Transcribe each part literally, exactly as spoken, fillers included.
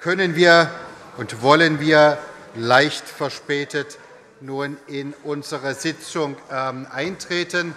können wir und wollen wir leicht verspätet nun in unsere Sitzung ähm, eintreten.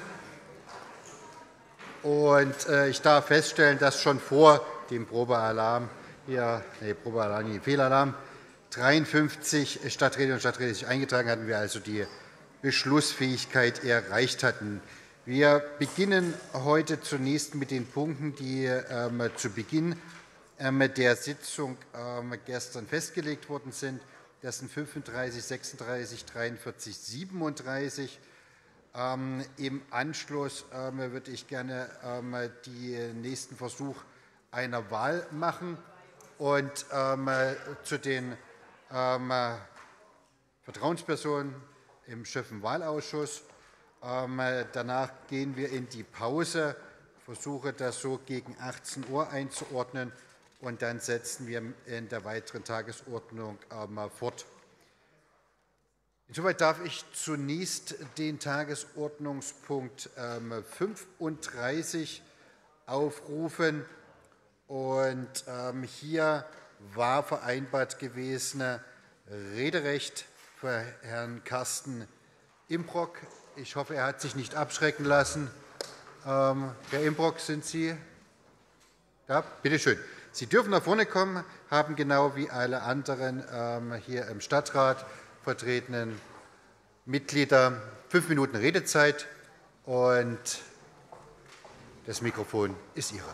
Und, äh, ich darf feststellen, dass schon vor dem Probealarm, hier, nee, Probealarm, nee, Fehlalarm, dreiundfünfzig Stadträtinnen und Stadträte sich eingetragen hatten, wir also die Beschlussfähigkeit erreicht hatten. Wir beginnen heute zunächst mit den Punkten, die ähm, zu Beginn ähm, der Sitzung ähm, gestern festgelegt worden sind. Das sind fünfunddreißig, sechsunddreißig, dreiundvierzig, siebenunddreißig. Ähm, Im Anschluss ähm, würde ich gerne ähm, den nächsten Versuch einer Wahl machen und ähm, zu den ähm, Vertrauenspersonen im Schöffen-Wahlausschuss. Ähm, danach gehen wir in die Pause. Ich versuche das so gegen achtzehn Uhr einzuordnen, und dann setzen wir in der weiteren Tagesordnung ähm, fort. Insoweit darf ich zunächst den Tagesordnungspunkt ähm, fünfunddreißig aufrufen. Und ähm, hier war vereinbart gewesen Rederecht für Herrn Carsten Imbrock. Ich hoffe, er hat sich nicht abschrecken lassen. Ähm, Herr Imbrock, sind Sie da? Bitte schön. Sie dürfen nach vorne kommen, haben genau wie alle anderen ähm, hier im Stadtrat vertretenen Mitglieder fünf Minuten Redezeit, und das Mikrofon ist Ihre.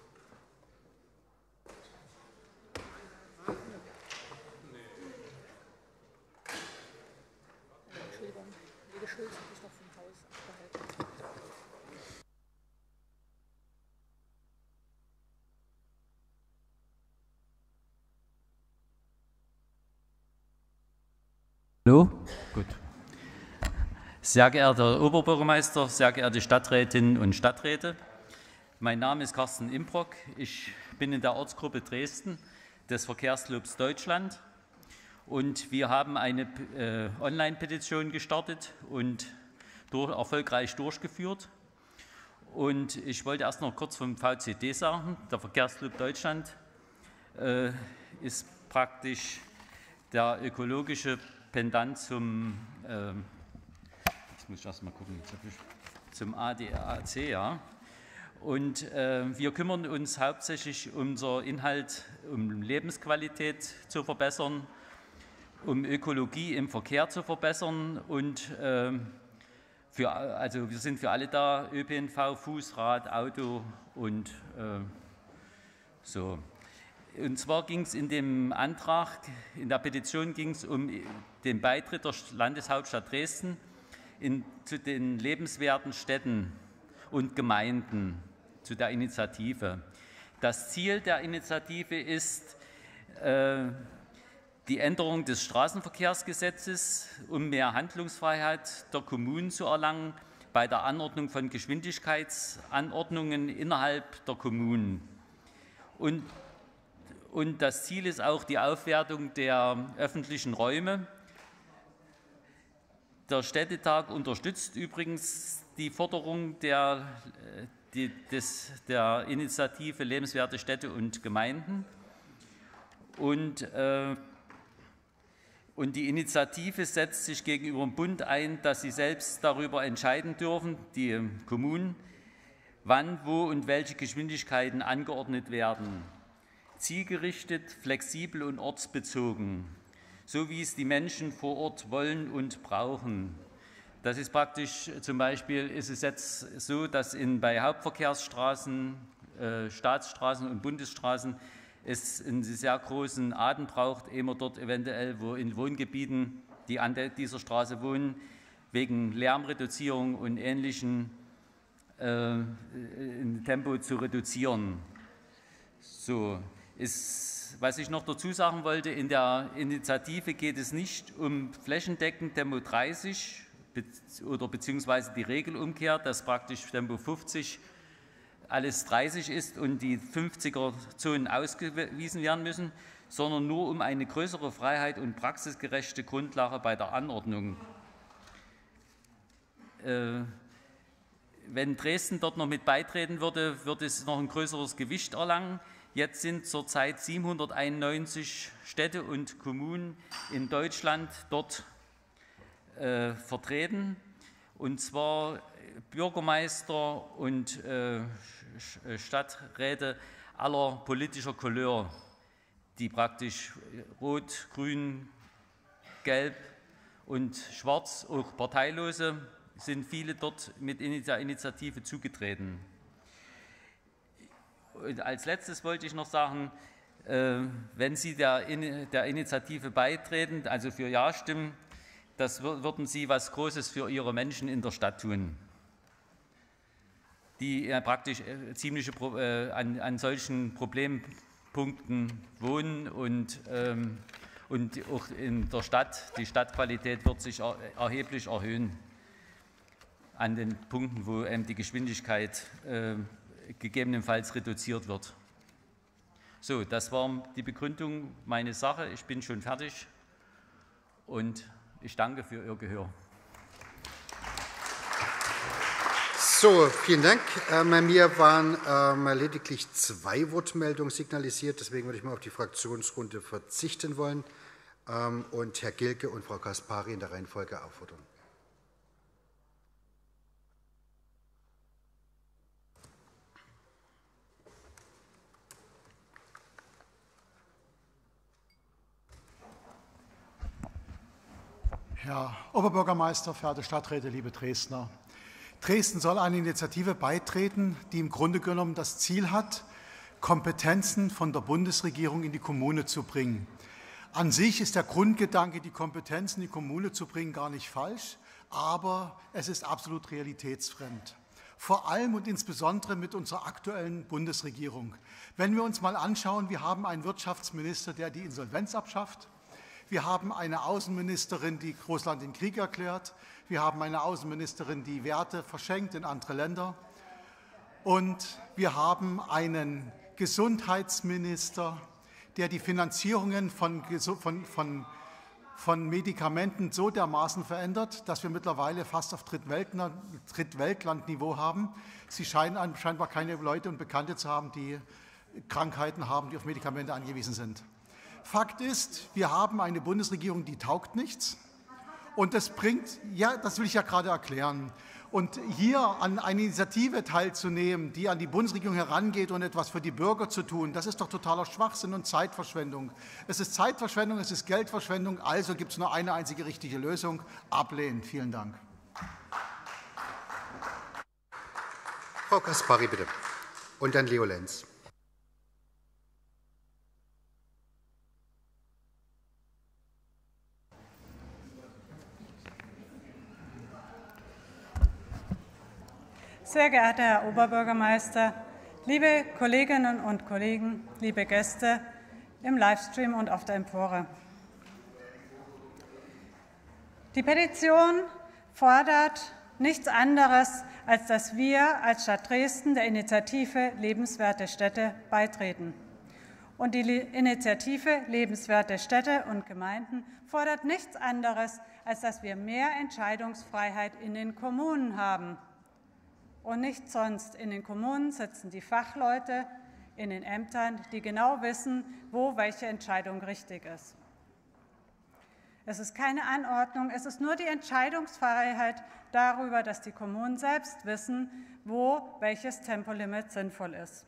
Hallo? Gut. Sehr geehrter Herr Oberbürgermeister, sehr geehrte Stadträtinnen und Stadträte, mein Name ist Carsten Imbrock. Ich bin in der Ortsgruppe Dresden des Verkehrsclubs Deutschland, und wir haben eine äh, Online-Petition gestartet und durch, erfolgreich durchgeführt. Und ich wollte erst noch kurz vom V C D sagen. Der Verkehrsclub Deutschland äh, ist praktisch der ökologische Pendant zum, äh, jetzt muss ich erst mal gucken, zum A D A C, ja. Und äh, wir kümmern uns hauptsächlich um unser Inhalt, um Lebensqualität zu verbessern, um Ökologie im Verkehr zu verbessern, und äh, für, also wir sind für alle da: Ö P N V, Fußrad, Auto und äh, so. Und zwar ging es in dem Antrag, in der Petition ging es um den Beitritt der Landeshauptstadt Dresden in, zu den lebenswerten Städten und Gemeinden, zu der Initiative. Das Ziel der Initiative ist äh, die Änderung des Straßenverkehrsgesetzes, um mehr Handlungsfreiheit der Kommunen zu erlangen bei der Anordnung von Geschwindigkeitsanordnungen innerhalb der Kommunen. Und Und das Ziel ist auch die Aufwertung der öffentlichen Räume. Der Städtetag unterstützt übrigens die Forderung der, die, des, der Initiative Lebenswerte Städte und Gemeinden. Und, äh, und die Initiative setzt sich gegenüber dem Bund ein, dass sie selbst darüber entscheiden dürfen, die Kommunen, wann, wo und welche Geschwindigkeiten angeordnet werden. Zielgerichtet, flexibel und ortsbezogen, so wie es die Menschen vor Ort wollen und brauchen. Das ist praktisch, zum Beispiel ist es jetzt so, dass in, bei Hauptverkehrsstraßen, äh, Staatsstraßen und Bundesstraßen es einen sehr großen Atem braucht, ehe man dort eventuell, wo in Wohngebieten, die an dieser Straße wohnen, wegen Lärmreduzierung und ähnlichen äh, Tempo zu reduzieren. So. Ist, was ich noch dazu sagen wollte, in der Initiative geht es nicht um flächendeckend Tempo dreißig oder beziehungsweise die Regelumkehr, dass praktisch Tempo fünfzig alles dreißig ist und die fünfziger-Zonen ausgewiesen werden müssen, sondern nur um eine größere Freiheit und praxisgerechte Grundlage bei der Anordnung. Äh, wenn Dresden dort noch mit beitreten würde, würde es noch ein größeres Gewicht erlangen. Jetzt sind zurzeit siebenhunderteinundneunzig Städte und Kommunen in Deutschland dort äh, vertreten, und zwar Bürgermeister und äh, Stadträte aller politischer Couleur, die praktisch rot, grün, gelb und schwarz, auch Parteilose, sind viele dort mit der Initiative zugetreten. Und als letztes wollte ich noch sagen, äh, wenn Sie der, der Initiative beitreten, also für Ja stimmen, das würden Sie was Großes für Ihre Menschen in der Stadt tun, die ja praktisch äh, ziemlich äh, an, an solchen Problempunkten wohnen, und, ähm, und auch in der Stadt, die Stadtqualität wird sich er, erheblich erhöhen an den Punkten, wo ähm, die Geschwindigkeit äh, gegebenenfalls reduziert wird. So, das war die Begründung meiner Sache. Ich bin schon fertig und ich danke für Ihr Gehör. So, vielen Dank. Ähm, mir waren ähm, lediglich zwei Wortmeldungen signalisiert. Deswegen würde ich mal auf die Fraktionsrunde verzichten wollen ähm, und Herr Gilke und Frau Caspary in der Reihenfolge auffordern. Herr Oberbürgermeister, verehrte Stadträte, liebe Dresdner! Dresden soll einer Initiative beitreten, die im Grunde genommen das Ziel hat, Kompetenzen von der Bundesregierung in die Kommune zu bringen. An sich ist der Grundgedanke, die Kompetenzen in die Kommune zu bringen, gar nicht falsch, aber es ist absolut realitätsfremd. Vor allem und insbesondere mit unserer aktuellen Bundesregierung. Wenn wir uns mal anschauen, wir haben einen Wirtschaftsminister, der die Insolvenz abschafft. Wir haben eine Außenministerin, die Russland den Krieg erklärt. Wir haben eine Außenministerin, die Werte verschenkt in andere Länder. Und wir haben einen Gesundheitsminister, der die Finanzierungen von, von, von, von Medikamenten so dermaßen verändert, dass wir mittlerweile fast auf Drittweltlandniveau haben. Sie scheinen scheinbar keine Leute und Bekannte zu haben, die Krankheiten haben, die auf Medikamente angewiesen sind. Fakt ist, wir haben eine Bundesregierung, die taugt nichts. Und das bringt, ja, das will ich ja gerade erklären. Und hier an einer Initiative teilzunehmen, die an die Bundesregierung herangeht und etwas für die Bürger zu tun, das ist doch totaler Schwachsinn und Zeitverschwendung. Es ist Zeitverschwendung, es ist Geldverschwendung, also gibt es nur eine einzige richtige Lösung: ablehnen. Vielen Dank. Frau Caspary, bitte. Und dann Leo Lenz. Sehr geehrter Herr Oberbürgermeister, liebe Kolleginnen und Kollegen, liebe Gäste im Livestream und auf der Empore. Die Petition fordert nichts anderes, als dass wir als Stadt Dresden der Initiative Lebenswerte Städte beitreten. Und die Initiative Lebenswerte Städte und Gemeinden fordert nichts anderes, als dass wir mehr Entscheidungsfreiheit in den Kommunen haben. Und nicht sonst. In den Kommunen sitzen die Fachleute in den Ämtern, die genau wissen, wo welche Entscheidung richtig ist. Es ist keine Anordnung, es ist nur die Entscheidungsfreiheit darüber, dass die Kommunen selbst wissen, wo welches Tempolimit sinnvoll ist.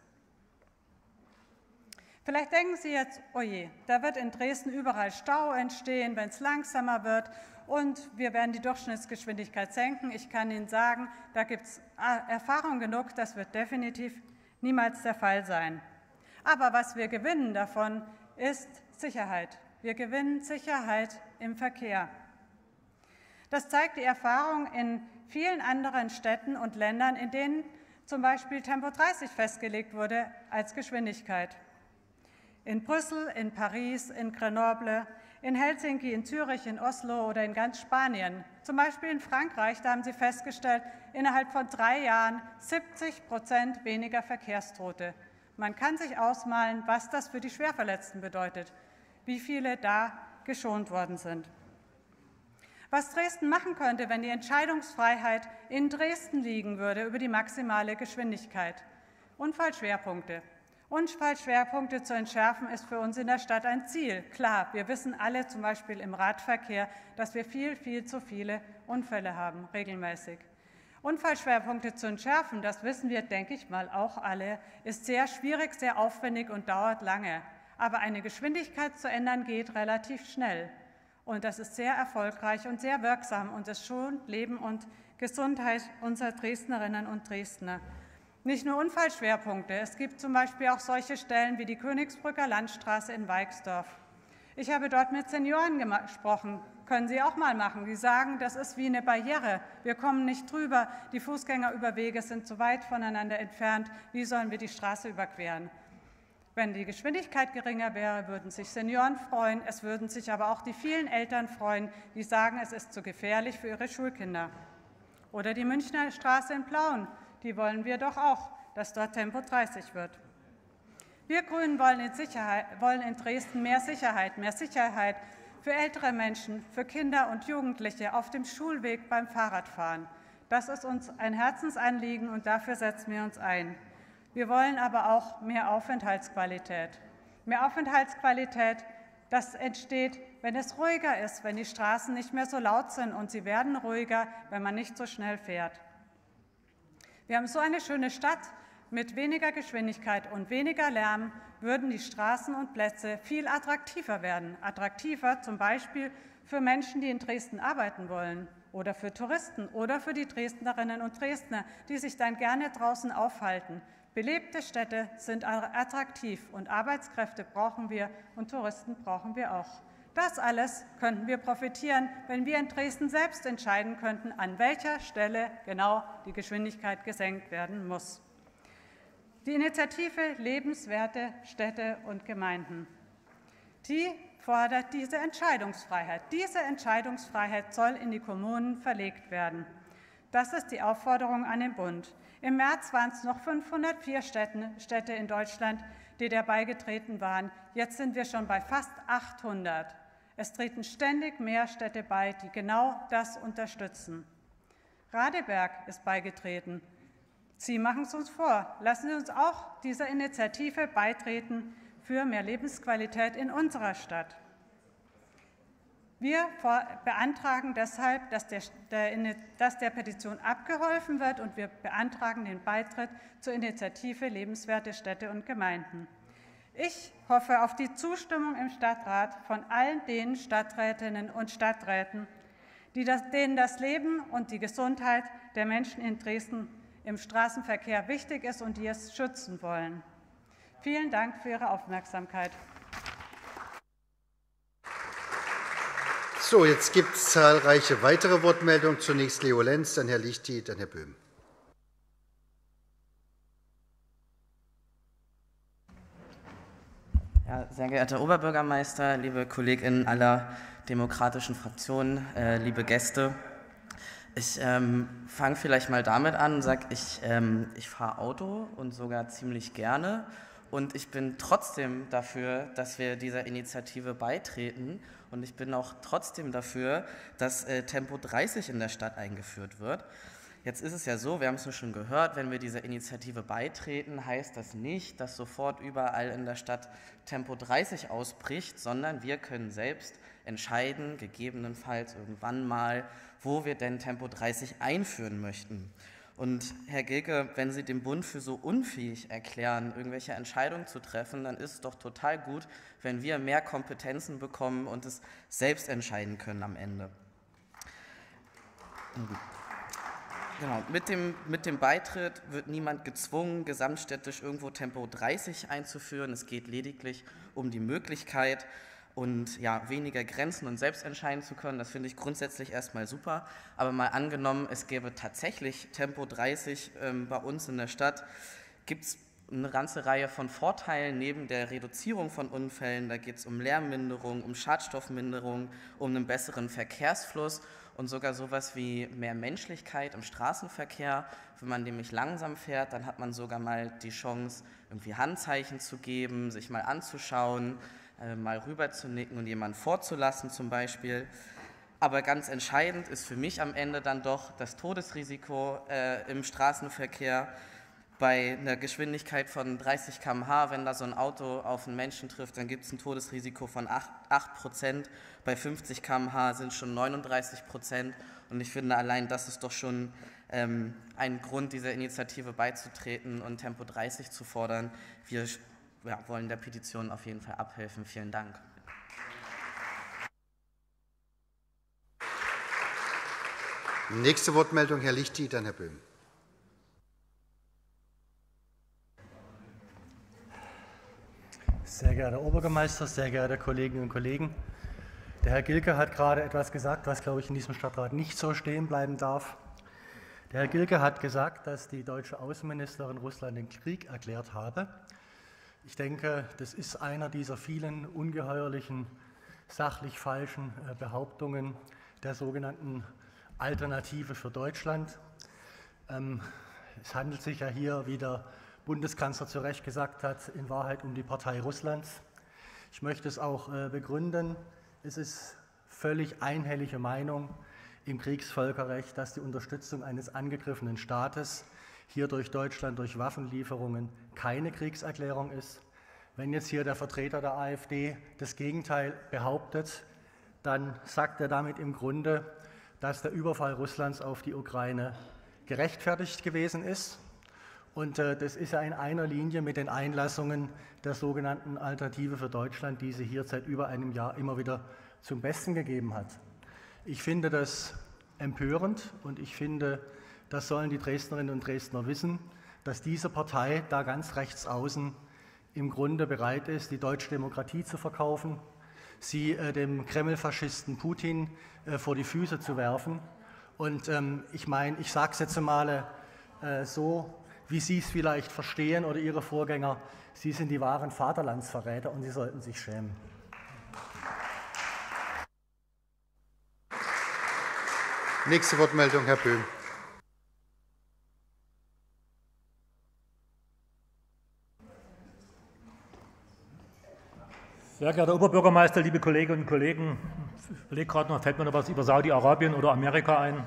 Vielleicht denken Sie jetzt, oh je, da wird in Dresden überall Stau entstehen, wenn es langsamer wird, und wir werden die Durchschnittsgeschwindigkeit senken. Ich kann Ihnen sagen, da gibt es Erfahrung genug, das wird definitiv niemals der Fall sein. Aber was wir gewinnen davon, ist Sicherheit. Wir gewinnen Sicherheit im Verkehr. Das zeigt die Erfahrung in vielen anderen Städten und Ländern, in denen zum Beispiel Tempo dreißig festgelegt wurde als Geschwindigkeit. In Brüssel, in Paris, in Grenoble, in Helsinki, in Zürich, in Oslo oder in ganz Spanien. Zum Beispiel in Frankreich, da haben sie festgestellt, innerhalb von drei Jahren siebzig Prozent weniger Verkehrstote. Man kann sich ausmalen, was das für die Schwerverletzten bedeutet, wie viele da geschont worden sind. Was Dresden machen könnte, wenn die Entscheidungsfreiheit in Dresden liegen würde über die maximale Geschwindigkeit. Unfallschwerpunkte. Unfallschwerpunkte zu entschärfen, ist für uns in der Stadt ein Ziel. Klar, wir wissen alle, zum Beispiel im Radverkehr, dass wir viel, viel zu viele Unfälle haben, regelmäßig. Unfallschwerpunkte zu entschärfen, das wissen wir, denke ich mal, auch alle, ist sehr schwierig, sehr aufwendig und dauert lange. Aber eine Geschwindigkeit zu ändern geht relativ schnell. Und das ist sehr erfolgreich und sehr wirksam und es schont Leben und Gesundheit unserer Dresdnerinnen und Dresdner. Nicht nur Unfallschwerpunkte, es gibt zum Beispiel auch solche Stellen wie die Königsbrücker Landstraße in Weixdorf. Ich habe dort mit Senioren gesprochen, können Sie auch mal machen. Die sagen, das ist wie eine Barriere, wir kommen nicht drüber, die Fußgängerüberwege sind zu weit voneinander entfernt, wie sollen wir die Straße überqueren? Wenn die Geschwindigkeit geringer wäre, würden sich Senioren freuen, es würden sich aber auch die vielen Eltern freuen, die sagen, es ist zu gefährlich für ihre Schulkinder. Oder die Münchner Straße in Plauen. Die wollen wir doch auch, dass dort Tempo dreißig wird. Wir Grünen wollen in, Sicherheit, wollen in Dresden mehr Sicherheit, mehr Sicherheit für ältere Menschen, für Kinder und Jugendliche auf dem Schulweg beim Fahrradfahren. Das ist uns ein Herzensanliegen und dafür setzen wir uns ein. Wir wollen aber auch mehr Aufenthaltsqualität. Mehr Aufenthaltsqualität, das entsteht, wenn es ruhiger ist, wenn die Straßen nicht mehr so laut sind und sie werden ruhiger, wenn man nicht so schnell fährt. Wir haben so eine schöne Stadt, mit weniger Geschwindigkeit und weniger Lärm würden die Straßen und Plätze viel attraktiver werden. Attraktiver zum Beispiel für Menschen, die in Dresden arbeiten wollen oder für Touristen oder für die Dresdnerinnen und Dresdner, die sich dann gerne draußen aufhalten. Belebte Städte sind attraktiv und Arbeitskräfte brauchen wir und Touristen brauchen wir auch. Das alles könnten wir profitieren, wenn wir in Dresden selbst entscheiden könnten, an welcher Stelle genau die Geschwindigkeit gesenkt werden muss. Die Initiative Lebenswerte Städte und Gemeinden, die fordert diese Entscheidungsfreiheit. Diese Entscheidungsfreiheit soll in die Kommunen verlegt werden. Das ist die Aufforderung an den Bund. Im März waren es noch fünfhundertvier Städte in Deutschland, die der beigetreten waren. Jetzt sind wir schon bei fast achthundert. Es treten ständig mehr Städte bei, die genau das unterstützen. Radeberg ist beigetreten. Sie machen es uns vor. Lassen Sie uns auch dieser Initiative beitreten für mehr Lebensqualität in unserer Stadt. Wir beantragen deshalb, dass der, der, dass der Petition abgeholfen wird, und wir beantragen den Beitritt zur Initiative Lebenswerte Städte und Gemeinden. Ich hoffe auf die Zustimmung im Stadtrat von allen den Stadträtinnen und Stadträten, die das, denen das Leben und die Gesundheit der Menschen in Dresden im Straßenverkehr wichtig ist und die es schützen wollen. Vielen Dank für Ihre Aufmerksamkeit. So, jetzt gibt es zahlreiche weitere Wortmeldungen. Zunächst Leo Lenz, dann Herr Lichti, dann Herr Böhm. Ja, sehr geehrter Oberbürgermeister, liebe KollegInnen aller demokratischen Fraktionen, äh, liebe Gäste. Ich ähm, fange vielleicht mal damit an und sage, ich, ähm, ich fahre Auto und sogar ziemlich gerne. Und ich bin trotzdem dafür, dass wir dieser Initiative beitreten. Und ich bin auch trotzdem dafür, dass äh, Tempo dreißig in der Stadt eingeführt wird. Jetzt ist es ja so, wir haben es nur schon gehört, wenn wir dieser Initiative beitreten, heißt das nicht, dass sofort überall in der Stadt Tempo dreißig ausbricht, sondern wir können selbst entscheiden, gegebenenfalls irgendwann mal, wo wir denn Tempo dreißig einführen möchten. Und Herr Gilke, wenn Sie den Bund für so unfähig erklären, irgendwelche Entscheidungen zu treffen, dann ist es doch total gut, wenn wir mehr Kompetenzen bekommen und es selbst entscheiden können am Ende. Genau. Mit dem, mit dem Beitritt wird niemand gezwungen, gesamtstädtisch irgendwo Tempo dreißig einzuführen. Es geht lediglich um die Möglichkeit, und ja, weniger Grenzen und selbst entscheiden zu können. Das finde ich grundsätzlich erstmal super. Aber mal angenommen, es gäbe tatsächlich Tempo dreißig ähm, bei uns in der Stadt, gibt es eine ganze Reihe von Vorteilen neben der Reduzierung von Unfällen. Da geht es um Lärmminderung, um Schadstoffminderung, um einen besseren Verkehrsfluss und sogar sowas wie mehr Menschlichkeit im Straßenverkehr. Wenn man nämlich langsam fährt, dann hat man sogar mal die Chance, irgendwie Handzeichen zu geben, sich mal anzuschauen, äh, mal rüber zu nicken und jemanden vorzulassen zum Beispiel. Aber ganz entscheidend ist für mich am Ende dann doch das Todesrisiko äh, im Straßenverkehr. bei einer Geschwindigkeit von dreißig Kilometer pro Stunde, wenn da so ein Auto auf einen Menschen trifft, dann gibt es ein Todesrisiko von acht Prozent. Bei fünfzig Kilometer pro Stunde sind es schon neununddreißig Prozent. Und ich finde, allein das ist doch schon ähm, ein Grund, dieser Initiative beizutreten und Tempo dreißig zu fordern. Wir ja, wollen der Petition auf jeden Fall abhelfen. Vielen Dank. Nächste Wortmeldung, Herr Lichti, dann Herr Böhm. Sehr geehrter Oberbürgermeister, sehr geehrte Kolleginnen und Kollegen, der Herr Gilke hat gerade etwas gesagt, was, glaube ich, in diesem Stadtrat nicht so stehen bleiben darf. Der Herr Gilke hat gesagt, dass die deutsche Außenministerin Russland den Krieg erklärt habe. Ich denke, das ist einer dieser vielen ungeheuerlichen, sachlich falschen Behauptungen der sogenannten Alternative für Deutschland. Es handelt sich ja hier, wie der Bundeskanzler zu Recht gesagt hat, in Wahrheit um die Partei Russlands. Ich möchte es auch begründen. Es ist völlig einhellige Meinung im Kriegsvölkerrecht, dass die Unterstützung eines angegriffenen Staates hier durch Deutschland durch Waffenlieferungen keine Kriegserklärung ist. Wenn jetzt hier der Vertreter der AfD das Gegenteil behauptet, dann sagt er damit im Grunde, dass der Überfall Russlands auf die Ukraine gerechtfertigt gewesen ist. Und äh, das ist ja in einer Linie mit den Einlassungen der sogenannten Alternative für Deutschland, die sie hier seit über einem Jahr immer wieder zum Besten gegeben hat. Ich finde das empörend und ich finde, das sollen die Dresdnerinnen und Dresdner wissen, dass diese Partei da ganz rechts außen im Grunde bereit ist, die deutsche Demokratie zu verkaufen, sie äh, dem Kreml-Faschisten Putin äh, vor die Füße zu werfen. Und ähm, ich meine, ich sage es jetzt mal äh, so, wie Sie es vielleicht verstehen oder Ihre Vorgänger, Sie sind die wahren Vaterlandsverräter und Sie sollten sich schämen. Nächste Wortmeldung, Herr Böhm. Sehr geehrter Oberbürgermeister, liebe Kolleginnen und Kollegen, ich überlege gerade noch, fällt mir noch was über Saudi-Arabien oder Amerika ein.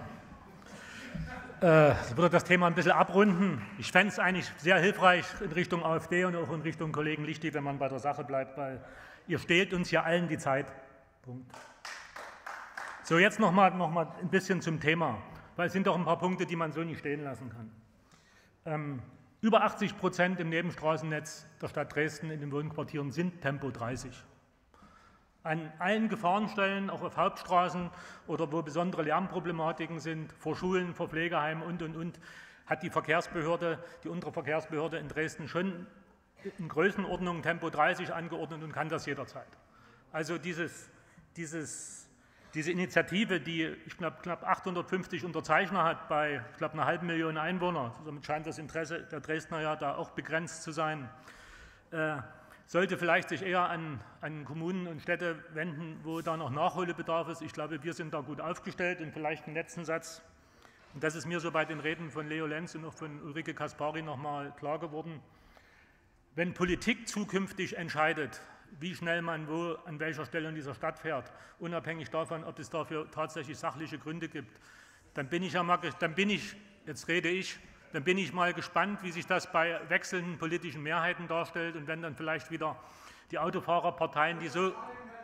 Ich würde das Thema ein bisschen abrunden. Ich fände es eigentlich sehr hilfreich in Richtung AfD und auch in Richtung Kollegen Lichti, wenn man bei der Sache bleibt, weil ihr stehlt uns ja allen die Zeit. Punkt. So, jetzt noch mal, noch mal ein bisschen zum Thema, weil es sind doch ein paar Punkte, die man so nicht stehen lassen kann. Ähm, über achtzig Prozent im Nebenstraßennetz der Stadt Dresden in den Wohnquartieren sind Tempo dreißig. An allen Gefahrenstellen, auch auf Hauptstraßen oder wo besondere Lärmproblematiken sind, vor Schulen, vor Pflegeheimen und, und, und, hat die Verkehrsbehörde, die untere Verkehrsbehörde in Dresden schon in Größenordnung Tempo dreißig angeordnet und kann das jederzeit. Also dieses, dieses, diese Initiative, die ich glaube knapp achthundertfünfzig Unterzeichner hat bei, ich glaube, einer halben Million Einwohner, somit scheint das Interesse der Dresdner ja da auch begrenzt zu sein, äh, sollte vielleicht sich eher an, an Kommunen und Städte wenden, wo da noch Nachholbedarf ist. Ich glaube, wir sind da gut aufgestellt. Und vielleicht einen letzten Satz, und das ist mir so bei den Reden von Leo Lenz und auch von Ulrike Kaspari noch mal klar geworden, wenn Politik zukünftig entscheidet, wie schnell man wo, an welcher Stelle in dieser Stadt fährt, unabhängig davon, ob es dafür tatsächlich sachliche Gründe gibt, dann bin ich, ja mal, dann bin ich jetzt rede ich, dann bin ich mal gespannt, wie sich das bei wechselnden politischen Mehrheiten darstellt und wenn dann vielleicht wieder die Autofahrerparteien, die so...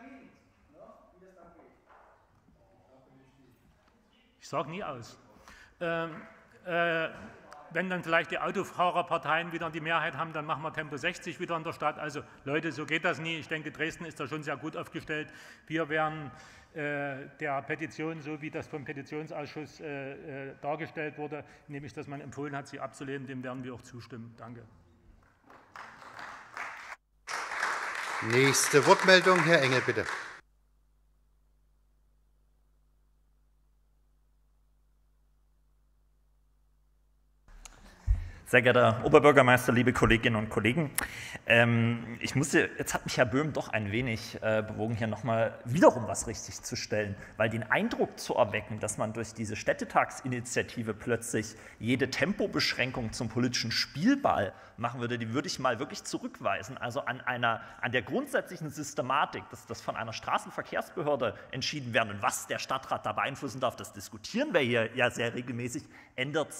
Ich sage nie aus. Ähm, äh, wenn dann vielleicht die Autofahrerparteien wieder die Mehrheit haben, dann machen wir Tempo sechzig wieder in der Stadt. Also Leute, so geht das nie. Ich denke, Dresden ist da schon sehr gut aufgestellt. Wir werden der Petition, so wie das vom Petitionsausschuss äh, dargestellt wurde, nämlich dass man empfohlen hat, sie abzulehnen, dem werden wir auch zustimmen. Danke. Nächste Wortmeldung, Herr Engel, bitte. Sehr geehrter Oberbürgermeister, liebe Kolleginnen und Kollegen, ähm, ich musste, jetzt hat mich Herr Böhm doch ein wenig äh, bewogen, hier nochmal wiederum was richtig zu stellen, weil den Eindruck zu erwecken, dass man durch diese Städtetagsinitiative plötzlich jede Tempobeschränkung zum politischen Spielball machen würde, die würde ich mal wirklich zurückweisen. Also an, einer, an der grundsätzlichen Systematik, dass das von einer Straßenverkehrsbehörde entschieden werden und was der Stadtrat da beeinflussen darf, das diskutieren wir hier ja sehr regelmäßig, ändert sich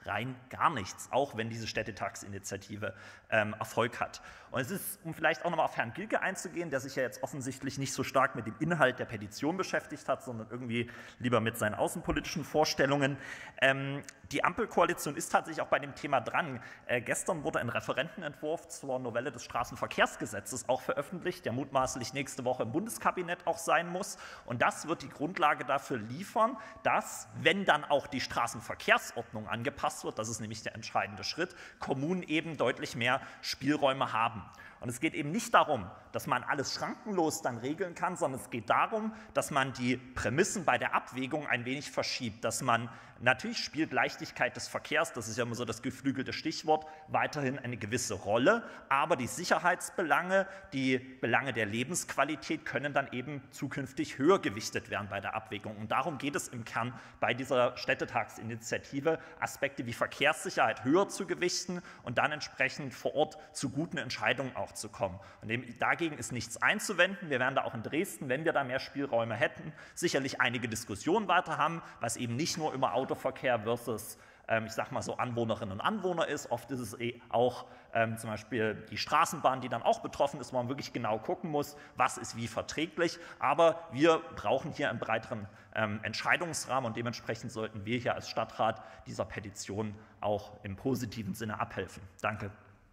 rein gar nichts, auch wenn diese Städtetagsinitiative ähm, Erfolg hat. Und es ist, um vielleicht auch nochmal auf Herrn Gilke einzugehen, der sich ja jetzt offensichtlich nicht so stark mit dem Inhalt der Petition beschäftigt hat, sondern irgendwie lieber mit seinen außenpolitischen Vorstellungen. Ähm, die Ampelkoalition ist tatsächlich auch bei dem Thema dran. Äh, gestern wurde ein Referentenentwurf zur Novelle des Straßenverkehrsgesetzes auch veröffentlicht, der mutmaßlich nächste Woche im Bundeskabinett auch sein muss. Und das wird die Grundlage dafür liefern, dass, wenn dann auch die Straßenverkehrsordnung angepasst wird, das ist nämlich der entscheidende Schritt, Kommunen eben deutlich mehr Spielräume haben. Und es geht eben nicht darum, dass man alles schrankenlos dann regeln kann, sondern es geht darum, dass man die Prämissen bei der Abwägung ein wenig verschiebt, dass man natürlich spielt Leichtigkeit des Verkehrs, das ist ja immer so das geflügelte Stichwort, weiterhin eine gewisse Rolle, aber die Sicherheitsbelange, die Belange der Lebensqualität können dann eben zukünftig höher gewichtet werden bei der Abwägung. Und darum geht es im Kern bei dieser Städtetagsinitiative, Aspekte wie Verkehrssicherheit höher zu gewichten und dann entsprechend vor Ort zu guten Entscheidungen auch zu kommen. Und dem, dagegen ist nichts einzuwenden. Wir werden da auch in Dresden, wenn wir da mehr Spielräume hätten, sicherlich einige Diskussionen weiter haben, was eben nicht nur immer Autoverkehr versus, ähm, ich sag mal so, Anwohnerinnen und Anwohner ist. Oft ist es eh auch ähm, zum Beispiel die Straßenbahn, die dann auch betroffen ist, wo man wirklich genau gucken muss, was ist wie verträglich. Aber wir brauchen hier einen breiteren ähm, Entscheidungsrahmen und dementsprechend sollten wir hier als Stadtrat dieser Petition auch im positiven Sinne abhelfen. Danke.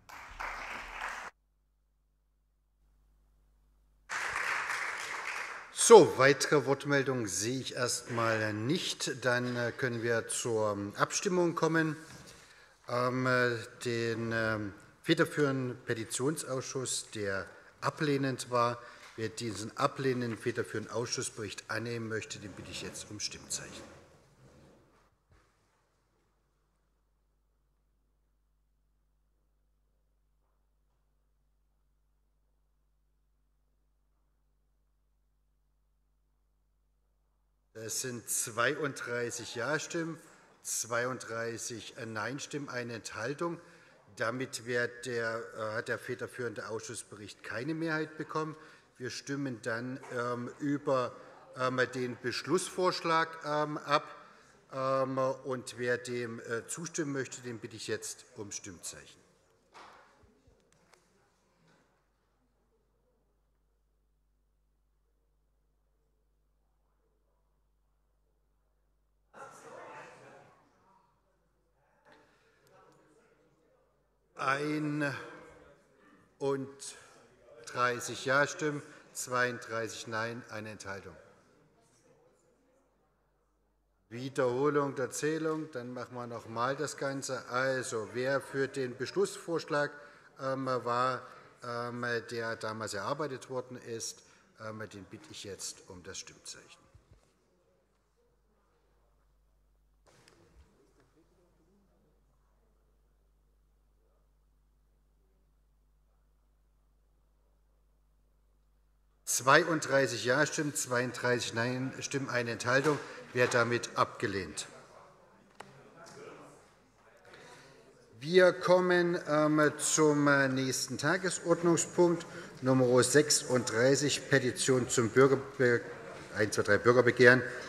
So, weitere Wortmeldungen sehe ich erst einmal nicht. Dann können wir zur Abstimmung kommen. Den federführenden Petitionsausschuss, der ablehnend war. Wer diesen ablehnenden federführenden Ausschussbericht annehmen möchte, den bitte ich jetzt um Stimmzeichen. Es sind zweiunddreißig Ja-Stimmen, zweiunddreißig Nein-Stimmen, eine Enthaltung. Damit wird der, äh, hat der federführende Ausschussbericht keine Mehrheit bekommen. Wir stimmen dann ähm, über ähm, den Beschlussvorschlag ähm, ab. Ähm, und wer dem äh, zustimmen möchte, den bitte ich jetzt um Stimmzeichen. einunddreißig Ja-Stimmen, zweiunddreißig Nein, eine Enthaltung. Wiederholung der Zählung, dann machen wir noch einmal das Ganze. Also, wer für den Beschlussvorschlag ähm, war, ähm, der damals erarbeitet worden ist, ähm, den bitte ich jetzt um das Stimmzeichen. zweiunddreißig Ja-Stimmen, zweiunddreißig Nein-Stimmen, eine Enthaltung. Wer damit abgelehnt. Wir kommen ähm, zum nächsten Tagesordnungspunkt, Nummer sechsunddreißig, Petition zum Bürgerbe- eins, zwei, drei Bürgerbegehren